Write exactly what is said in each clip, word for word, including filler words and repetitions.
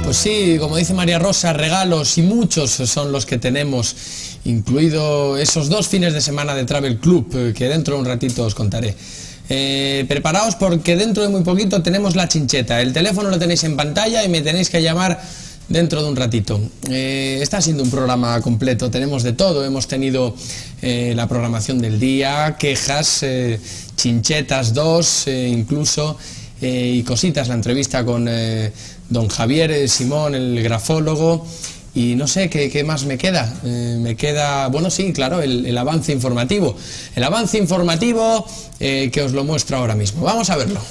Pues sí, como dice María Rosa, regalos y muchos son los que tenemos, incluido esos dos fines de semana de Travel Club, que dentro de un ratito os contaré. Eh, preparaos porque dentro de muy poquito tenemos la chincheta. El teléfono lo tenéis en pantalla y me tenéis que llamar dentro de un ratito. Eh, está siendo un programa completo, tenemos de todo. Hemos tenido eh, la programación del día, quejas, eh, chinchetas dos, eh, incluso, eh, y cositas, la entrevista con eh, don Javier Simón, el grafólogo. Y no sé, ¿qué, qué más me queda? Eh, me queda, bueno, sí, claro, el, el avance informativo. El avance informativo eh, que os lo muestro ahora mismo. Vamos a verlo.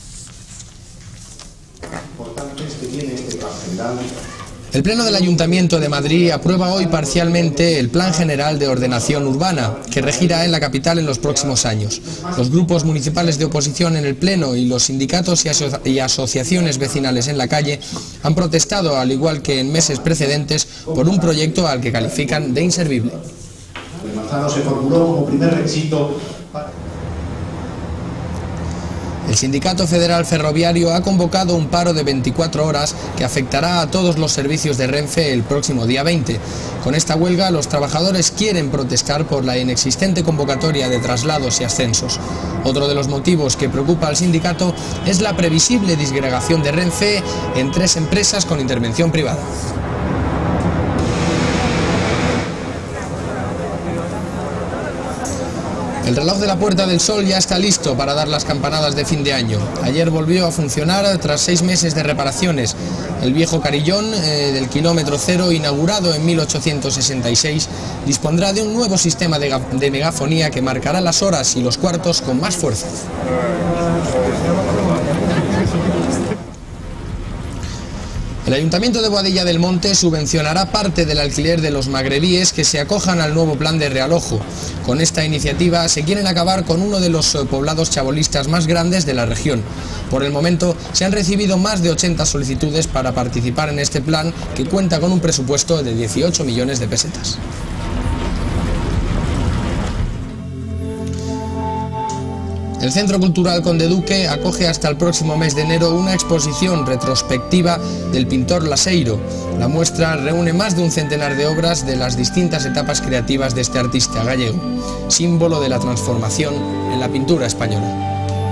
El Pleno del Ayuntamiento de Madrid aprueba hoy parcialmente el Plan General de Ordenación Urbana, que regirá en la capital en los próximos años. Los grupos municipales de oposición en el Pleno y los sindicatos y, aso y asociaciones vecinales en la calle han protestado, al igual que en meses precedentes, por un proyecto al que califican de inservible. El Manzano se formuló como primer requisito para... El Sindicato Federal Ferroviario ha convocado un paro de veinticuatro horas que afectará a todos los servicios de Renfe el próximo día veinte. Con esta huelga, los trabajadores quieren protestar por la inexistente convocatoria de traslados y ascensos. Otro de los motivos que preocupa al sindicato es la previsible disgregación de Renfe en tres empresas con intervención privada. El reloj de la Puerta del Sol ya está listo para dar las campanadas de fin de año. Ayer volvió a funcionar tras seis meses de reparaciones. El viejo carillón eh, del kilómetro cero, inaugurado en mil ochocientos sesenta y seis, dispondrá de un nuevo sistema de, de megafonía que marcará las horas y los cuartos con más fuerza. El Ayuntamiento de Boadilla del Monte subvencionará parte del alquiler de los magrebíes que se acojan al nuevo plan de realojo. Con esta iniciativa se quieren acabar con uno de los poblados chabolistas más grandes de la región. Por el momento se han recibido más de ochenta solicitudes para participar en este plan, que cuenta con un presupuesto de dieciocho millones de pesetas. El Centro Cultural Conde Duque acoge hasta el próximo mes de enero una exposición retrospectiva del pintor Laseiro. La muestra reúne más de un centenar de obras de las distintas etapas creativas de este artista gallego, símbolo de la transformación en la pintura española.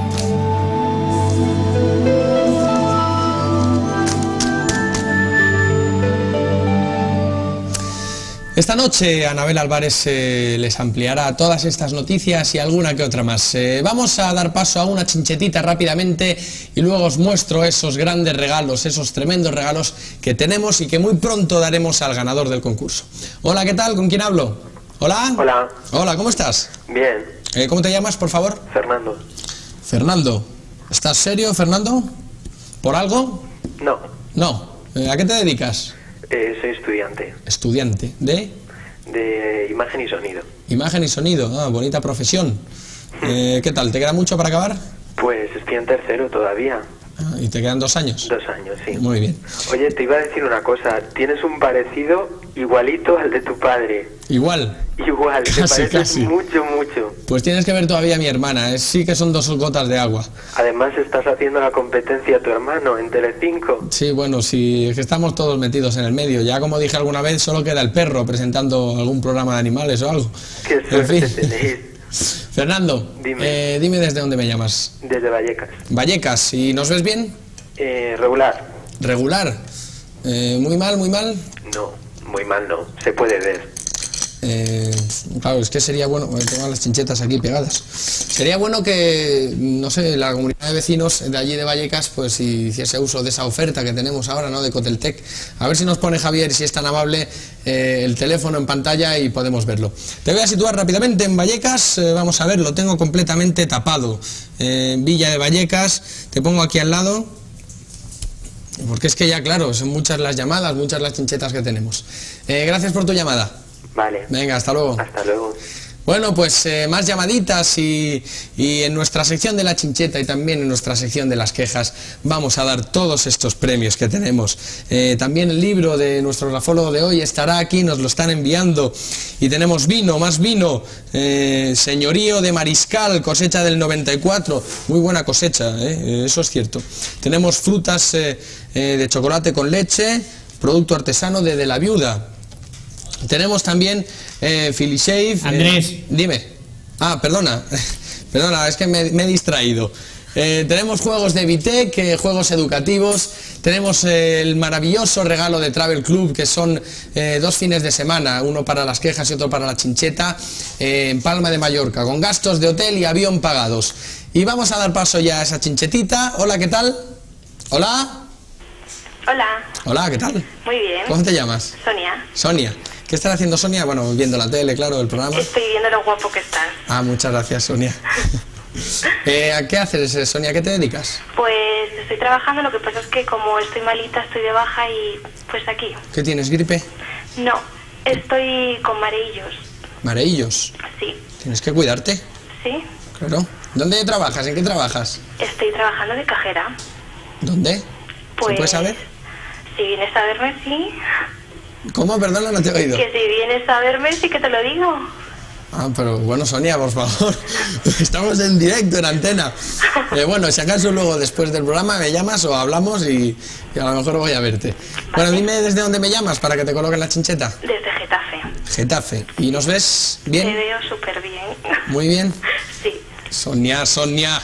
Esta noche Anabel Álvarez eh, les ampliará todas estas noticias y alguna que otra más. Eh, vamos a dar paso a una chinchetita rápidamente y luego os muestro esos grandes regalos, esos tremendos regalos que tenemos y que muy pronto daremos al ganador del concurso. Hola, ¿qué tal? ¿Con quién hablo? Hola. Hola. Hola, ¿cómo estás? Bien. Eh, ¿Cómo te llamas, por favor? Fernando. Fernando. ¿Estás serio, Fernando? ¿Por algo? No. No. Eh, ¿A qué te dedicas? Eh, soy estudiante. Estudiante. ¿De? De imagen y sonido. Imagen y sonido. Ah, bonita profesión. Eh, ¿Qué tal? ¿Te queda mucho para acabar? Pues estoy en tercero todavía. Ah, ¿y te quedan dos años? Dos años, sí. Muy bien. Oye, te iba a decir una cosa. Tienes un parecido igualito al de tu padre. ¿Igual? Igual, te Casi, pareces casi. mucho, mucho. Pues tienes que ver todavía a mi hermana. eh, Sí que son dos gotas de agua. Además estás haciendo la competencia a tu hermano en Telecinco. Sí, bueno, sí, es que estamos todos metidos en el medio. Ya como dije alguna vez, solo queda el perro presentando algún programa de animales o algo. Qué En suerte fin. tenéis. Fernando, Dime. eh, dime desde dónde me llamas. Desde Vallecas. Vallecas, ¿y nos ves bien? Eh, regular. Regular. Eh, ¿Muy mal, muy mal? No, muy mal no. Se puede ver. Eh, claro, es que sería bueno, tengo las chinchetas aquí pegadas. Sería bueno que, no sé, la comunidad de vecinos de allí de Vallecas, pues si hiciese uso de esa oferta que tenemos ahora, ¿no?, de Coteltec. A ver si nos pone Javier, si es tan amable, eh, el teléfono en pantalla y podemos verlo. Te voy a situar rápidamente en Vallecas, eh, vamos a ver, lo tengo completamente tapado. Eh, Villa de Vallecas, te pongo aquí al lado. Porque es que ya, claro, son muchas las llamadas, muchas las chinchetas que tenemos. Eh, gracias por tu llamada. Vale. Venga, hasta luego. Hasta luego. Bueno, pues eh, más llamaditas y, y en nuestra sección de la chincheta y también en nuestra sección de las quejas vamos a dar todos estos premios que tenemos. Eh, también el libro de nuestro grafólogo de hoy estará aquí, nos lo están enviando. Y tenemos vino, más vino, eh, señorío de Mariscal, cosecha del noventa y cuatro, muy buena cosecha, eh, eso es cierto. Tenemos frutas eh, eh, de chocolate con leche, producto artesano de, de la Viuda. Tenemos también eh, Filishave. Andrés. Eh, dime. Ah, perdona. Perdona, es que me, me he distraído. Eh, tenemos juegos de Vitec, eh, juegos educativos. Tenemos eh, el maravilloso regalo de Travel Club, que son eh, dos fines de semana, uno para las quejas y otro para la chincheta, eh, en Palma de Mallorca, con gastos de hotel y avión pagados. Y vamos a dar paso ya a esa chinchetita. Hola, ¿qué tal? Hola. Hola. Hola, ¿qué tal? Muy bien. ¿Cómo te llamas? Sonia. Sonia. ¿Qué estás haciendo, Sonia? Bueno, viendo la tele, claro, el programa. Estoy viendo lo guapo que estás. Ah, muchas gracias, Sonia. eh, ¿A qué haces, Sonia? ¿A qué te dedicas? Pues estoy trabajando, lo que pasa es que como estoy malita, estoy de baja y pues aquí. ¿Qué tienes, gripe? No, estoy con mareillos. ¿Mareillos? Sí. ¿Tienes que cuidarte? ¿Sí? Claro. ¿Dónde trabajas? ¿En qué trabajas? Estoy trabajando de cajera. ¿Dónde? Pues, ¿Se puede saber? Si vienes a verme, sí. ¿Cómo? Perdona, no te he oído. Que si vienes a verme, sí que te lo digo. Ah, pero bueno, Sonia, por favor. Estamos en directo, en antena. Eh, bueno, si acaso luego después del programa me llamas o hablamos y, y a lo mejor voy a verte. Vale. Bueno, dime desde dónde me llamas para que te coloque la chincheta. Desde Getafe. Getafe. ¿Y nos ves bien? Te veo súper bien. ¿Muy bien? Sí. Sonia, Sonia.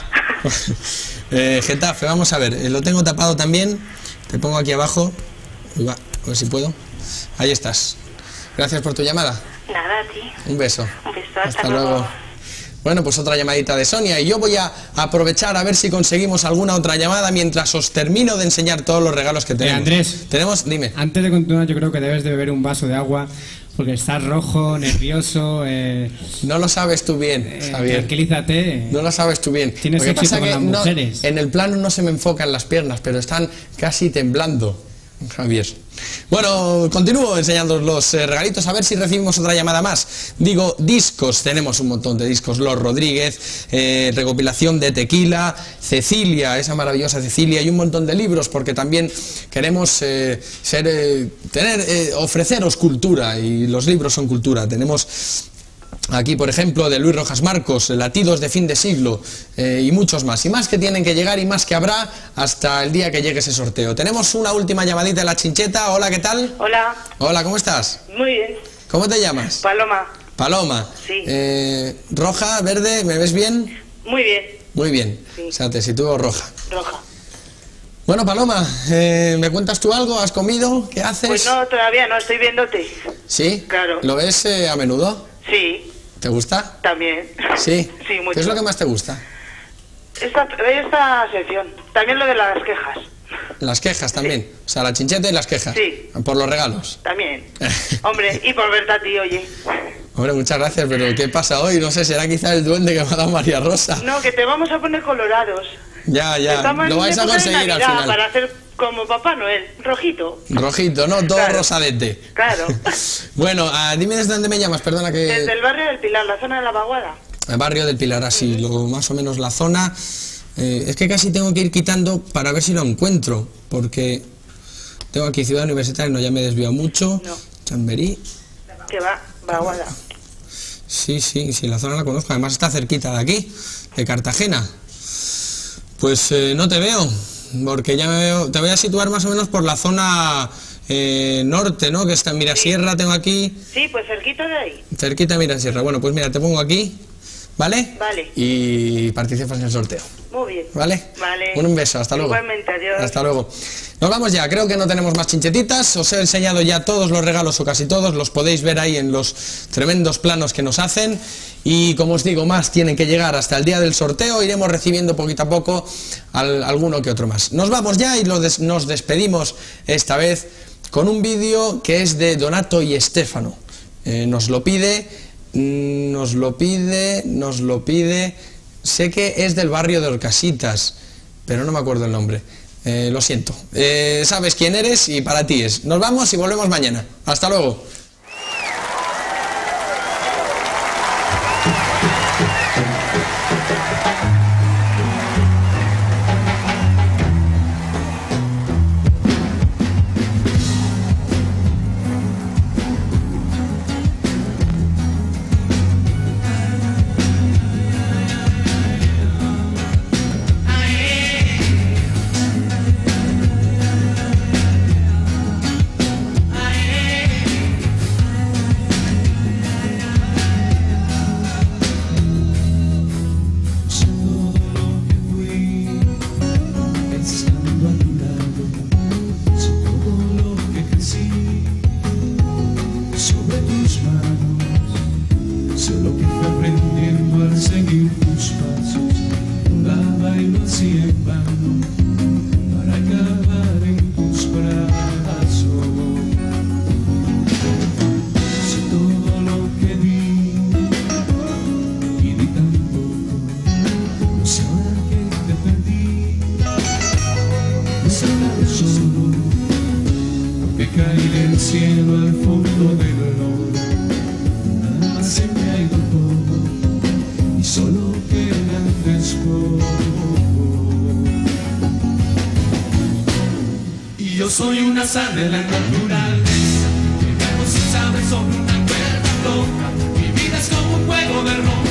eh, Getafe, vamos a ver. Eh, lo tengo tapado también. Te pongo aquí abajo. Uy, va, a ver si puedo. Ahí estás. Gracias por tu llamada. Nada, a ti. Un beso. Un beso, hasta, hasta luego. luego. Bueno, pues otra llamadita de Sonia. Y yo voy a aprovechar a ver si conseguimos alguna otra llamada mientras os termino de enseñar todos los regalos que tenemos. Eh, Andrés. Tenemos, dime. Antes de continuar, yo creo que debes de beber un vaso de agua porque estás rojo, nervioso. Eh, no lo sabes tú bien, eh, Javier. Tranquilízate. No lo sabes tú bien. Tienes Lo que éxito pasa con que las no, mujeres. en el plano no se me enfocan las piernas, pero están casi temblando, Javier. Bueno, continúo enseñándoos los eh, regalitos, a ver si recibimos otra llamada más. Digo, discos, tenemos un montón de discos. Los Rodríguez, eh, recopilación de Tequila, Cecilia, esa maravillosa Cecilia, y un montón de libros, porque también queremos eh, ser, eh, tener, eh, ofreceros cultura, y los libros son cultura. Tenemos aquí, por ejemplo, de Luis Rojas Marcos, Latidos de fin de siglo, eh, y muchos más. Y más que tienen que llegar y más que habrá hasta el día que llegue ese sorteo. Tenemos una última llamadita en la chincheta. Hola, ¿qué tal? Hola. Hola, ¿cómo estás? Muy bien. ¿Cómo te llamas? Paloma. Paloma. Sí. Eh, roja, verde, ¿me ves bien? Muy bien. Muy bien. Sí. O sea, te sitúo roja. Roja. Bueno, Paloma, eh, ¿me cuentas tú algo? ¿Has comido? ¿Qué haces? Pues no, todavía no, estoy viéndote. ¿Sí? Claro. ¿Lo ves eh, a menudo? Sí. ¿Te gusta? También. Sí. Sí, mucho. ¿Qué es lo que más te gusta? Esta, esta sección. También lo de las quejas. Las quejas también. Sí. O sea, la chincheta y las quejas. Sí. Por los regalos. También. Hombre, y por verte a ti, oye. Hombre, muchas gracias, pero ¿qué pasa hoy? No sé, será quizá el duende que me ha dado María Rosa. No, que te vamos a poner colorados. Ya, ya. Estamos Lo vais en a época de conseguir al Navidad final. para hacer como Papá Noel, rojito. Rojito, ¿no? Todo Claro. rosadete. Claro. Bueno, ah, dime desde dónde me llamas, perdona que... Desde el barrio del Pilar, la zona de la Vaguada. El barrio del Pilar, así, lo, más o menos la zona. Eh, es que casi tengo que ir quitando para ver si lo encuentro, porque tengo aquí Ciudad Universitaria, no, ya me he desviado mucho. No. Chamberí. Que va, Vaguada. Sí, sí, sí, la zona la conozco, además está cerquita de aquí, de Cartagena. Pues eh, no te veo, porque ya me veo, te voy a situar más o menos por la zona eh, norte, ¿no? Que está en Mirasierra, tengo aquí, Sí, pues cerquita de ahí. cerquita de Mirasierra. Bueno, pues mira, te pongo aquí, ¿vale? Vale. Y participas en el sorteo, Muy bien. ¿vale? Vale. Un beso, hasta luego. Igualmente, adiós. Hasta luego. Nos vamos ya, creo que no tenemos más chinchetitas, os he enseñado ya todos los regalos o casi todos, los podéis ver ahí en los tremendos planos que nos hacen y como os digo, más tienen que llegar hasta el día del sorteo, iremos recibiendo poquito a poco al, alguno que otro más. Nos vamos ya y lo des, nos despedimos esta vez con un vídeo que es de Donato y Estefano. Eh, nos lo pide, nos lo pide, nos lo pide, sé que es del barrio de Orcasitas, pero no me acuerdo el nombre. Eh, lo siento. Eh, sabes quién eres y para ti es. Nos vamos y volvemos mañana. Hasta luego. cae del cielo al fondo del lodo. Nada más se me ha ido todo y solo quedan despojos. Y yo soy un azar de la naturaleza, que vivo sin saber sobre una cuerda floja. Mi vida es como un juego de ropa.